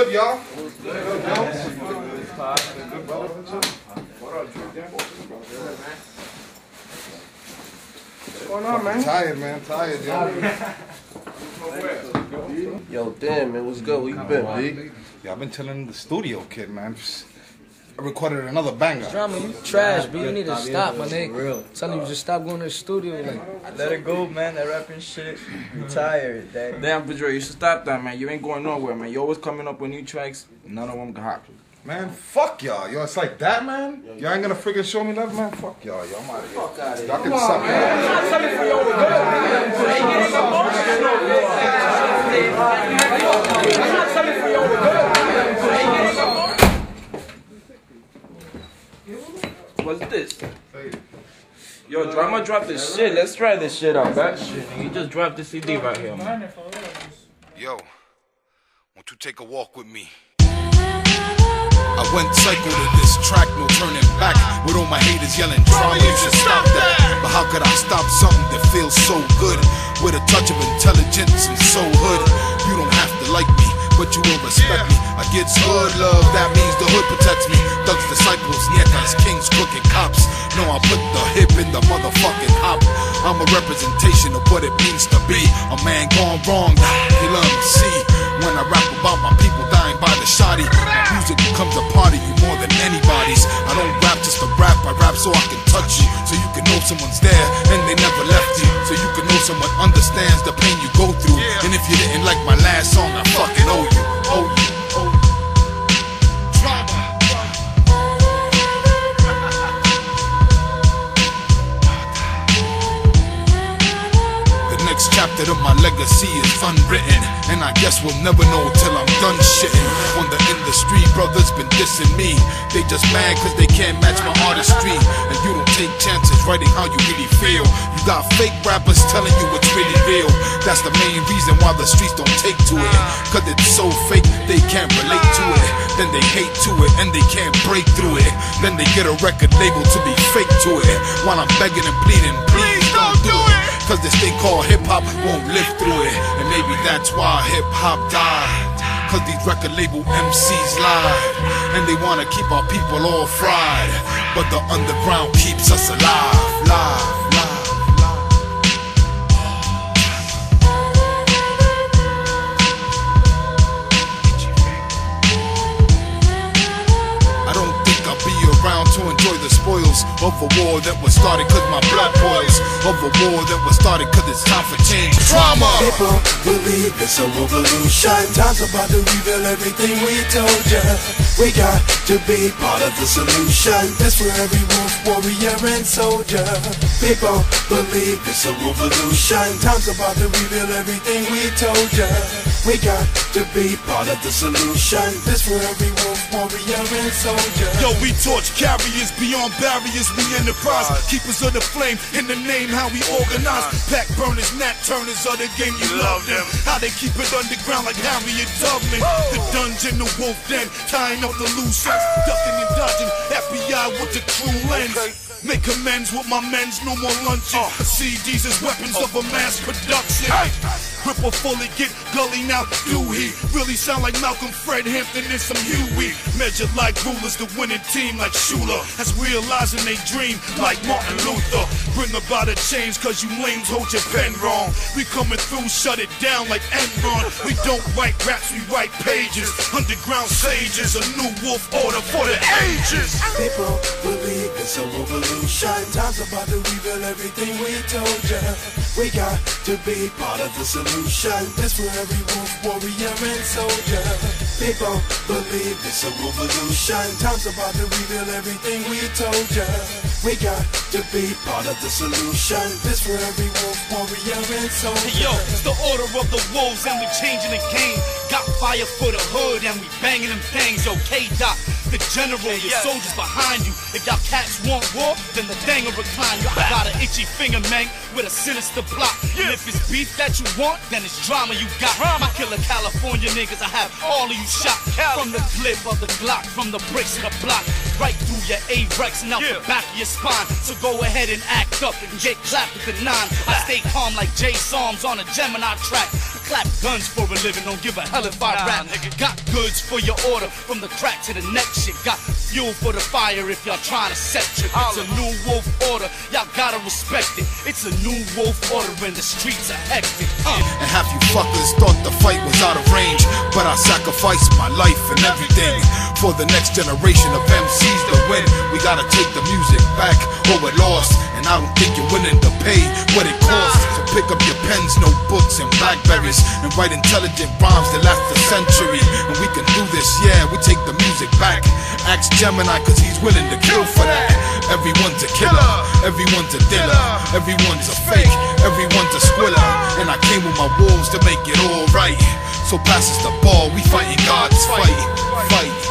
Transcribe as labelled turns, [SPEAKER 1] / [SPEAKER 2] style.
[SPEAKER 1] good, y'all? What's going on, man? Tired, man. Tired, yo.
[SPEAKER 2] Yo, damn, man. What's good? Where you been, B?
[SPEAKER 1] Yeah, I've been chilling in the studio, kid, man. I recorded another banger.
[SPEAKER 3] Drama, you trash, B. You need to stop, my nigga. I'm telling you, just stop going to the studio. Like,
[SPEAKER 4] let it go, man. That rapping shit. You tired, daddy.
[SPEAKER 5] Damn, Pedro, you should stop that, man. You ain't going nowhere, man. You always coming up with new tracks. None of them can happen.
[SPEAKER 1] Man, fuck y'all. Yo, it's like that, man. Y'all ain't gonna freaking show me love, man. Fuck y'all. Yo, I'm out of here. Fuck out of here. Y'all can suck, man. I'm not telling for your good. I'm not telling for your
[SPEAKER 5] good. What's this? Yo, Drama dropped this shit. Let's try this shit out. That shit, nigga. He just dropped the CD right here, man.
[SPEAKER 1] Yo, won't you take a walk with me? I went psycho to this track, no turning back. With all my haters yelling, Drama, you should stop that. But how could I stop something that feels so good? With a touch of intelligence and so hood. You don't have to like me, but you will respect me. I get hood love, that means the hood protects me. Thugs, disciples, nietas, kings, crooked cops. No, I put the hip in the motherfucking hop. I'm a representation of what it means to be a man gone wrong. You love me, see. When I rap about my people dying by the shoddy, my music becomes a part of you more than anybody's. I don't rap just to rap, I rap so I can touch you, so you can know someone's there and they never left you, so you can know someone understands the pain you go through. And if you didn't like my last song, I fucking owe you, owe you, owe you. Next chapter of my legacy is unwritten, and I guess we'll never know till I'm done shitting. On the industry, brothers been dissing me. They just mad cause they can't match my artistry. And you don't take chances writing how you really feel. You got fake rappers telling you what's really real. That's the main reason why the streets don't take to it, cause it's so fake they can't relate to it. Then they hate to it and they can't break through it. Then they get a record label to be fake to it. While I'm begging and pleading, please don't do it. Cause this thing called hip-hop won't live through it. And maybe that's why hip-hop died. Cause these record label MCs lied, and they wanna keep our people all fried. But the underground keeps us alive, live, live. To enjoy the spoils of a war that was started cause my blood boils, of a war that was started cause it's time for change. Drama!
[SPEAKER 6] People believe it's a revolution. Time's about to reveal everything we told ya. We got to be part of the solution. This for every wolf, warrior and soldier. People believe it's a revolution. Time's about to reveal everything we told ya. We got to be part of the solution. This for every wolf, warrior and soldier.
[SPEAKER 7] Yo, we torch carriers beyond barriers. We enterprise, keepers of the flame. In the name, how we organize. Pack burners, nat turners of the game. You love them. How they keep it underground like Harriet Tubman. The dungeon, the wolf den, tying up the loose ends, ducking and dodging. FBI with the true lens. Make amends with my men's, no more lunches. CDs as weapons of a mass production. Grip a fully, get gully now, do he really sound like Malcolm, Fred Hampton, and some Huey? Measured like rulers, the winning team like Shula, as realizing they dream like Martin Luther. Bring about a change cause you lames hold your pen wrong. We coming through, shut it down like Enron. We don't write raps, we write pages. Underground sages, a new wolf order for the ages.
[SPEAKER 6] People believe it's a revolution. Time's about to reveal everything we told ya. We got to be part of the solution. This for every wolf, warrior and soldier. People believe it's a revolution. Time's about to reveal everything we told ya. We got to be part of the solution. This for every wolf, warrior and soldier.
[SPEAKER 8] Hey, yo, it's the order of the wolves and we changing the game. Got fire for the hood and we banging them things. Yo, K-Dot, the general, your soldiers behind you. If y'all cats want war, then the thing will recline. Yo, I got an itchy finger, man, with a sinister block. And if it's beef that you want, then it's drama you got. My killer California niggas, I have all of you shot. From the clip of the Glock, from the bricks of the block, right through your A-Rex and out the back of your spine. So go ahead and act up and get clapped with the 9. I stay calm like Jay Psalms on a Gemini track. clap guns for a living, don't give a hell if I rap. Got goods for your order, from the crack to the next shit. Got fuel for the fire if y'all trying to set trip. It's a new wolf order, y'all gotta respect it. It's a new wolf order and the streets are hectic.
[SPEAKER 1] And half you fuckers thought the fight was out of range, but I sacrificed my life and everything for the next generation of MCs to win. We gotta take the music back, or we're lost. And I don't think you're willing to pay what it costs. So pick up your pens, notebooks, and Blackberries and write intelligent rhymes that last a century. And we can do this, yeah, we take the music back. Ask Gemini, cause he's willing to kill for that. Everyone's a killer, everyone's a dealer, everyone's a fake, everyone's a squiller. And I came with my wolves to make it all right. So pass us the ball, we fighting God's fight.